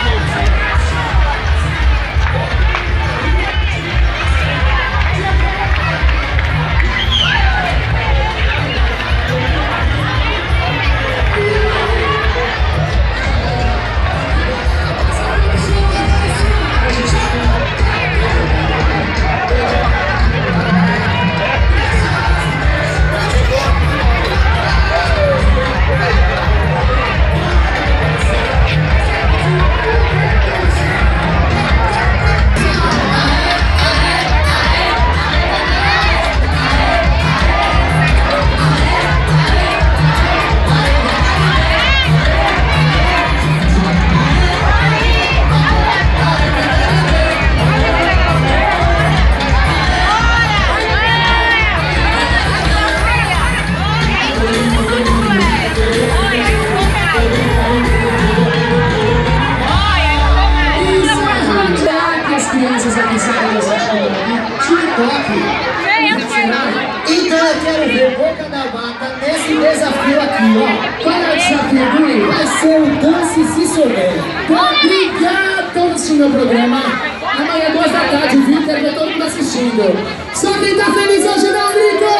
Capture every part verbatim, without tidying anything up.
Então eu quero ver Boca da Mata nesse desafio aqui, ó. Qual é o desafio, Gui? Vai ser o Dance Se Souber. Obrigado por assistir meu programa. Amanhã, duas da tarde, viu? Quero ver todo mundo assistindo. Só quem tá feliz hoje não grita!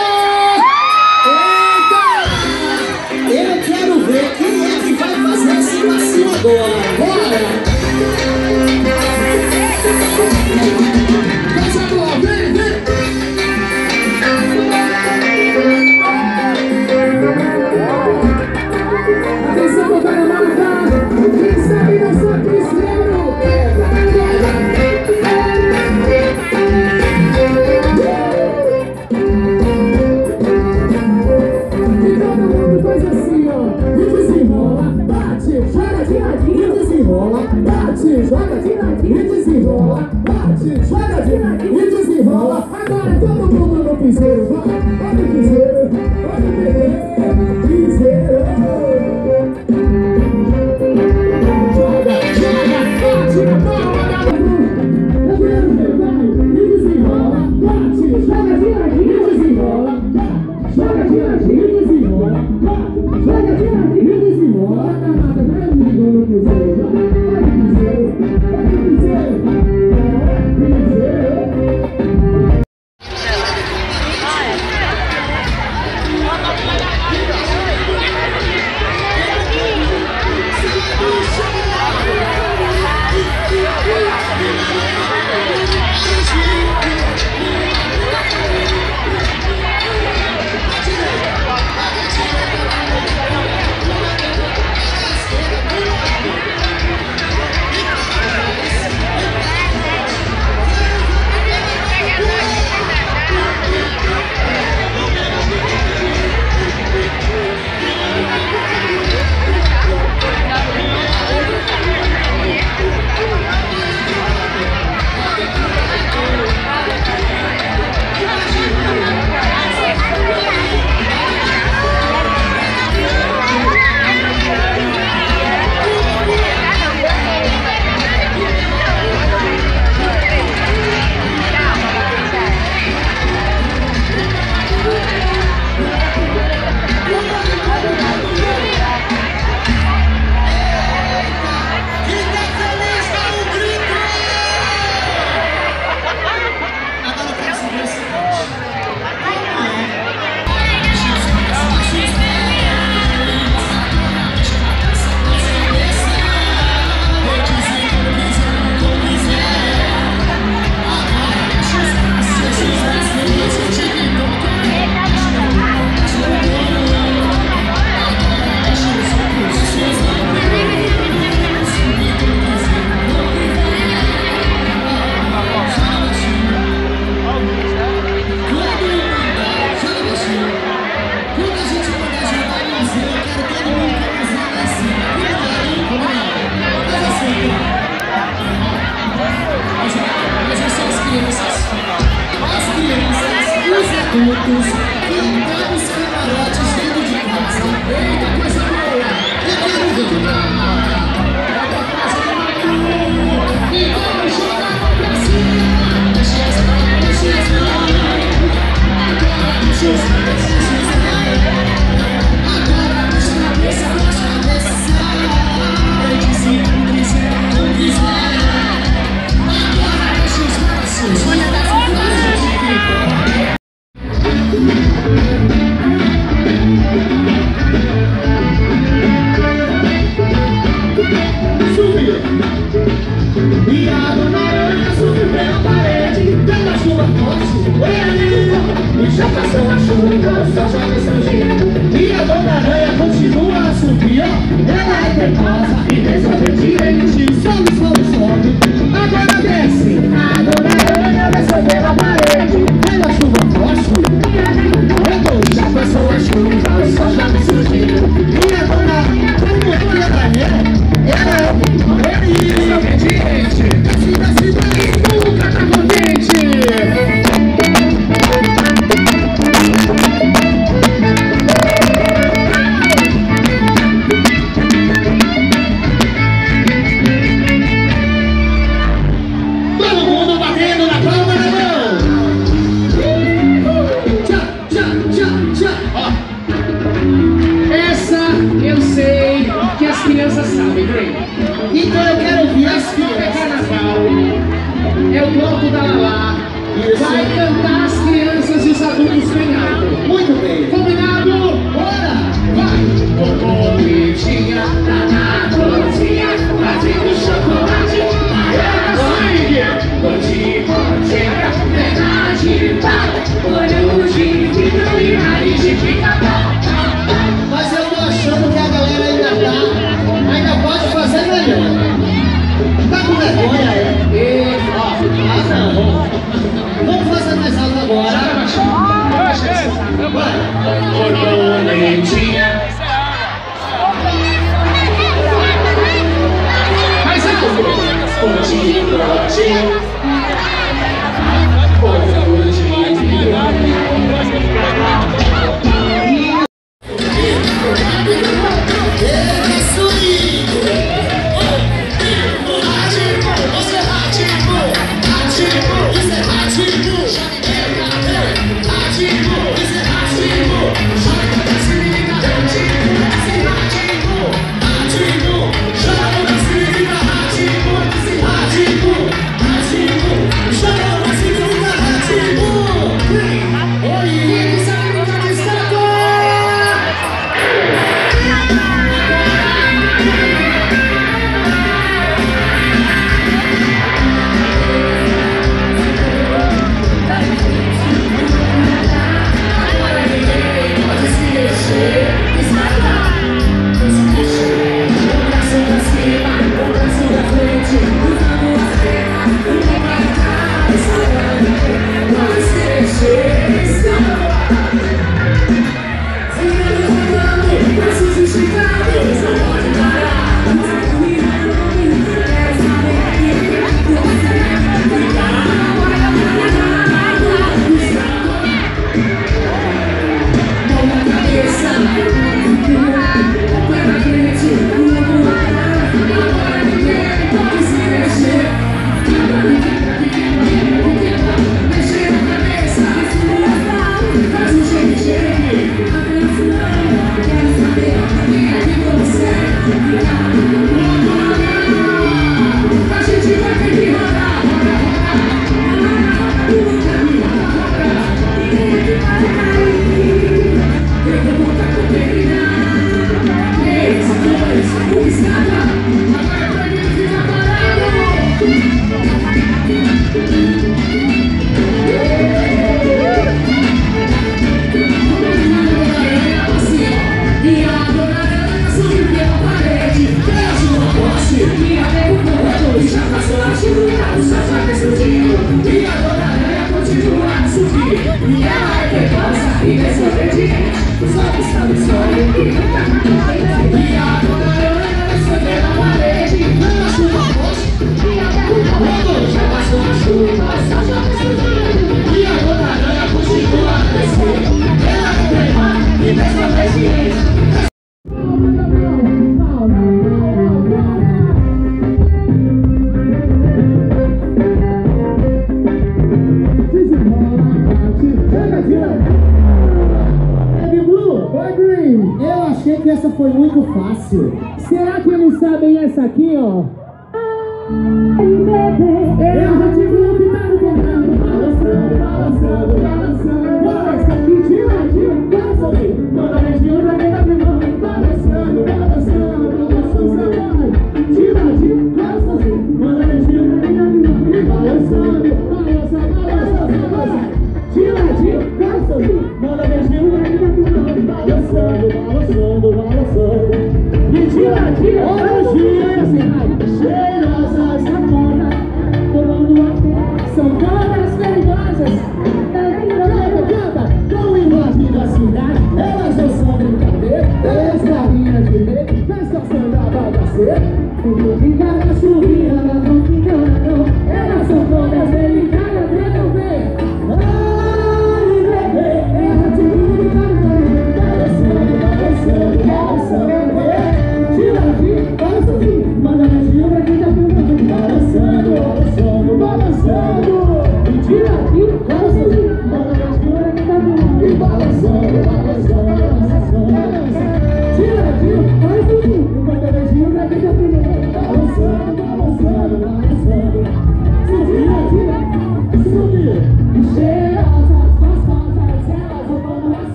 Eita! Eu quero ver quem é que vai fazer esse passinho agora. Bora! Coisa boa, vem, vem! Atenção, Boca da Mata! Quem sabe dançar piseiro? E todo mundo faz assim, ó. E desenrola, bate, joga de ladinho, desenrola, bate, joga de ladinho, e desenrola, bate, joga de ladinho, e desenrola. Agora todo mundo no piseiro, vai, vai no piseiro, vai no piseiro, piseiro. Joga, joga, bate na palma da mão. Eu quero ver, vai, e desenrola, bate, joga de ladinho, e desenrola, joga de ladinho, e desenrola, joga de ladinho, e desenrola. Na mata, vai amigo no piseiro, vai no piseiro, vai no piseiro, piseiro. E a dona Aranha subiu pela parede, pela chuva forte, oi amigo. E já passou a chuva, o sol já ressurgiu. E a dona Aranha continua a subir, ó. Ela é teimosa e desobediente. Sobe, sobe, sobe, agora desce. A dona Aranha desceu pela parede, pela chuva forte. E já passou a chuva, o sol já ressurgiu. E a dona Aranha, como que ela é? Ela é desobediente. Desce, desce, desce, nunca tá contente. Então eu quero ouvir as filhas. É carnaval, é o bloco da Lalá. Vai cantar as crianças e os adultos bem alto. Muito bem. Combinado? Bora! Vai! Borboletinha, tá na cozinha, fazendo chocolate. Vai! Gordinho, chega, perna de pau, olho de vidro e nariz de pica-pau. Mas eu tô achando que a galera ainda tá, ainda pode fazer melhor. Tá com vergonha, é? E, ó, ah não. Vamos fazer mais alto agora. Vai. Borboletinha. Mais alto. Gordinho, gordinho. Olho de vidro. Eu achei que essa foi muito fácil. Será que eles sabem essa aqui, ó? Eu já te vi ficando contando, balançando, balançando, balançando. Balança, mentira, tira, balança, manda região da minha prima. Balançando, balançando, balançando, você vai. Tira, tira, balança, dia, Hoje, assim, vai. cheirosas na moda, tomando a pé, são todas perigosas. Canta, canta, com imagem da cidade, elas não são brincadeira, elas galinhas de medo, na estação da bagaceira, o que fica na chuvinha,